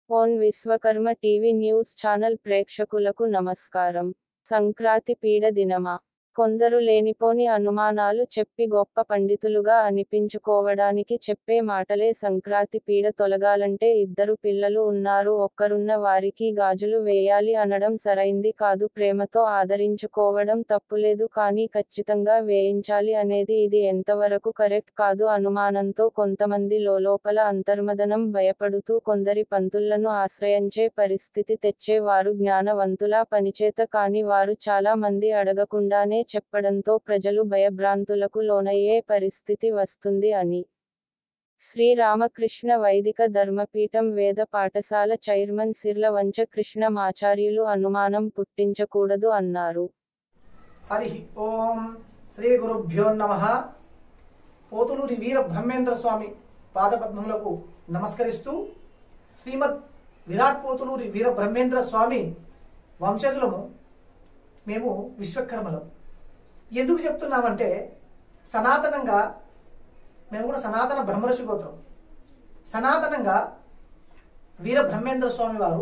Own Vishwakarma TV news channel ప్రేక్షకులకు నమస్కారం. సంక్రాంతి పీడ దినమా? కొందరు లేనిపోని అనుమానాలు చెప్పి గొప్ప పండితులుగా అనిపించుకోవడానికి చెప్పే మాటలే సంక్రాంతి పీడ తొలగాలంటే ఇద్దరు పిల్లలు ఉన్నారు, ఒక్కరున్న వారికి గాజులు వేయాలి అనడం సరైంది కాదు. ప్రేమతో ఆదరించుకోవడం తప్పులేదు, కానీ ఖచ్చితంగా వేయించాలి అనేది ఇది ఎంతవరకు కరెక్ట్ కాదు. అనుమానంతో కొంతమంది లోలోపల అంతర్మదనం భయపడుతూ కొందరి పంతుళ్లను ఆశ్రయించే పరిస్థితి తెచ్చే వారు జ్ఞానవంతులా పనిచేత కాని వారు చాలా మంది అడగకుండానే చెప్పడంతో ప్రజలు భయభ్రాంతులకు లోనయ్యే పరిస్థితి వస్తుంది అని శ్రీరామకృష్ణ వైదిక ధర్మపీఠం వేద పాఠశాల చైర్మన్ సిర్లవంచ కృష్ణమాచార్యులు అనుమానం పుట్టించకూడదు అన్నారు. హరి ఓం శ్రీ గురుభ్యో నమః. పోతులూరి వీర బ్రహ్మేంద్ర స్వామి పాదపద్మములకు నమస్కరిస్తూ, శ్రీమద్ విరాట్ పోతులూరి వీర బ్రహ్మేంద్ర స్వామి వంశజులము మేము, విశ్వకర్మలం. ఎందుకు చెప్తున్నామంటే, సనాతనంగా మేము కూడా సనాతన బ్రహ్మర్షి గోత్రం. సనాతనంగా వీర బ్రహ్మేంద్ర స్వామి వారు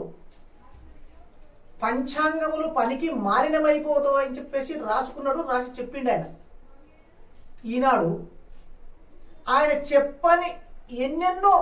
పంచాంగములు పనికి మాలినమైపోతావు అని చెప్పేసి రాసుకున్నాడు, రాసి చెప్పిండు ఆయన. ఈనాడు ఆయన చెప్పని ఎన్నెన్నో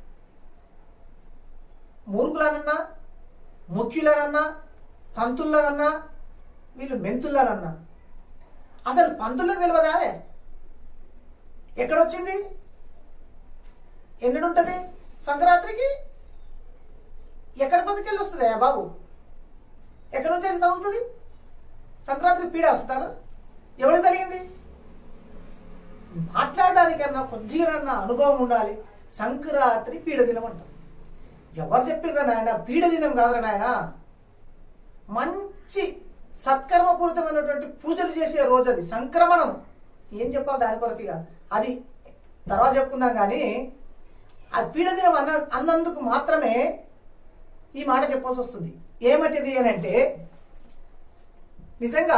మూర్ఖులనన్నా, ముఖ్యులనన్నా, పంతులనన్నా, వీళ్ళు మెంతులనన్నా, అసలు పంతులకు తెలియదా? ఎక్కడొచ్చింది? ఎన్నడుంటది సంక్రాంతికి? ఎక్కడ బతికెళ్ళి వస్తుంది బాబు? ఎక్కడ వచ్చేసి తగులుతుంది? సంక్రాంతి పీడ వస్తుందా? ఎవరికి తగిలింది? మాట్లాడడానికన్నా కొద్దిగా అనుభవం ఉండాలి. సంక్రాంతి పీడ దినం అంటాం. ఎవరు చెప్పిండ్రా నాయన? పీడ దినం కాదురా నాయన, మంచి సత్కర్మపూరితమైనటువంటి పూజలు చేసే రోజు అది. సంక్రమణం ఏం చెప్పాలి దాని కొరకు, ఇక అది తర్వాత చెప్పుకుందాం. కానీ అది పీడ దినం అన్నందుకు మాత్రమే ఈ మాట చెప్పాల్సి వస్తుంది. ఏమటిది అని అంటే, నిజంగా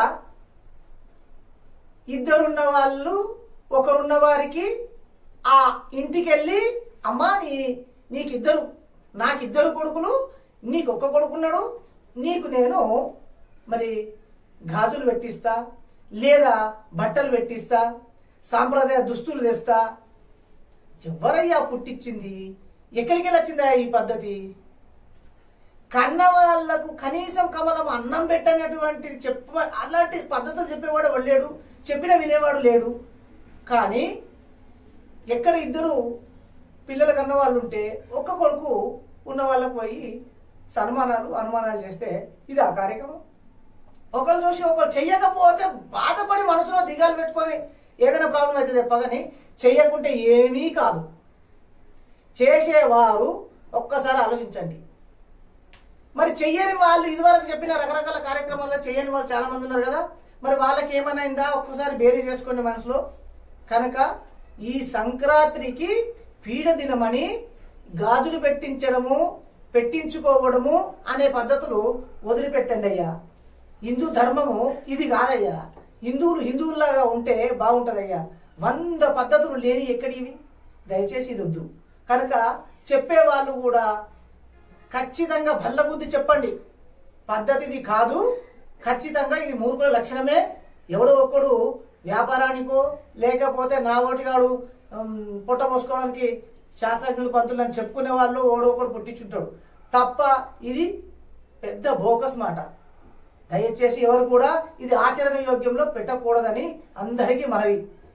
ఇద్దరున్న వాళ్ళు ఒకరున్న వారికి ఆ ఇంటికి వెళ్ళి, అమ్మా నీకిద్దరు, నాకిద్దరు కొడుకులు, నీకు ఒక్క కొడుకున్నాడు, నీకు నేను మరి గాజులు పెట్టిస్తా, లేదా బట్టలు పెట్టిస్తా, సాంప్రదాయ దుస్తులు తెస్తా. ఎవరయ్యా పుట్టించింది? ఎక్కడికి వచ్చిందా ఈ పద్ధతి? కన్న వాళ్లకు కనీసం కమలం అన్నం పెట్టనటువంటి అలాంటి పద్ధతులు చెప్పేవాడు ఎవడు లేడు, చెప్పిన వినేవాడు లేడు. కానీ ఎక్కడ ఇద్దరు పిల్లలు కన్న వాళ్ళు ఉంటే ఒక్క కొడుకు ఉన్న వాళ్ళకు పోయి అనుమానాలు చేస్తే ఇది ఆ కార్యక్రమం. ఒకరు చూసి ఒకరు చెయ్యకపోతే బాధపడి మనసులో దిగాలు పెట్టుకొని ఏదైనా ప్రాబ్లం అయితే చెప్పగాని, చెయ్యకుంటే ఏమీ కాదు. చేసేవారు ఒక్కసారి ఆలోచించండి. మరి చెయ్యని వాళ్ళు, ఇదివరకు చెప్పిన రకరకాల కార్యక్రమాల్లో చెయ్యని వాళ్ళు చాలా మంది ఉన్నారు కదా, మరి వాళ్ళకి ఏమైనా ఒక్కసారి బేరీ చేసుకోండి మనసులో. కనుక ఈ సంక్రాంతికి పీడ దినమని గాజులు పెట్టించుకోవడము అనే పద్ధతులు వదిలిపెట్టండి అయ్యా. హిందూ ధర్మము ఇది కాదయ్యా. హిందువుల్లాగా ఉంటే బాగుంటుందయ్యా. 100 పద్ధతులు లేని ఎక్కడివి? దయచేసి ఇది వద్దు. కనుక చెప్పేవాళ్ళు కూడా ఖచ్చితంగా బల్లబుద్ధి చెప్పండి. పద్ధతిది కాదు, ఖచ్చితంగా ఇది మూర్ఖుల లక్షణమే. ఎవడో ఒక్కడు వ్యాపారానికో లేకపోతే నా ఓటిగాడు పొట్ట పోసుకోవడానికి శాస్త్రజ్ఞులు పంతులని చెప్పుకునే వాళ్ళు ఓడొకడు పుట్టించుంటాడు తప్ప, ఇది పెద్ద బోకస్ మాట. దయచేసి ఎవరు కూడా ఇది ఆచరణ యోగ్యంలో పెట్టకూడదని అందరికీ మనవి.